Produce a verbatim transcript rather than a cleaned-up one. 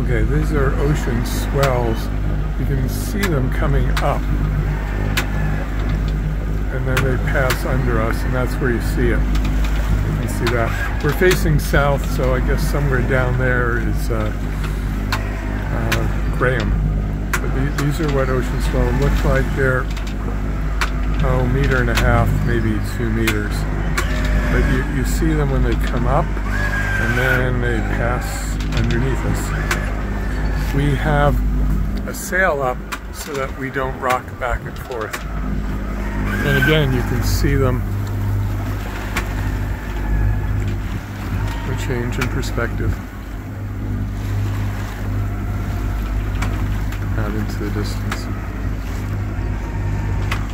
Okay, these are ocean swells. You can see them coming up, and then they pass under us, and that's where you see it. You can see that. We're facing south, so I guess somewhere down there is uh, uh, Graham. But these, these are what ocean swell look like. They're, oh, meter and a half, maybe two meters. But you, you see them when they come up, and then they pass underneath us. We have a sail up so that we don't rock back and forth. And again, you can see them. A change in perspective out into the distance.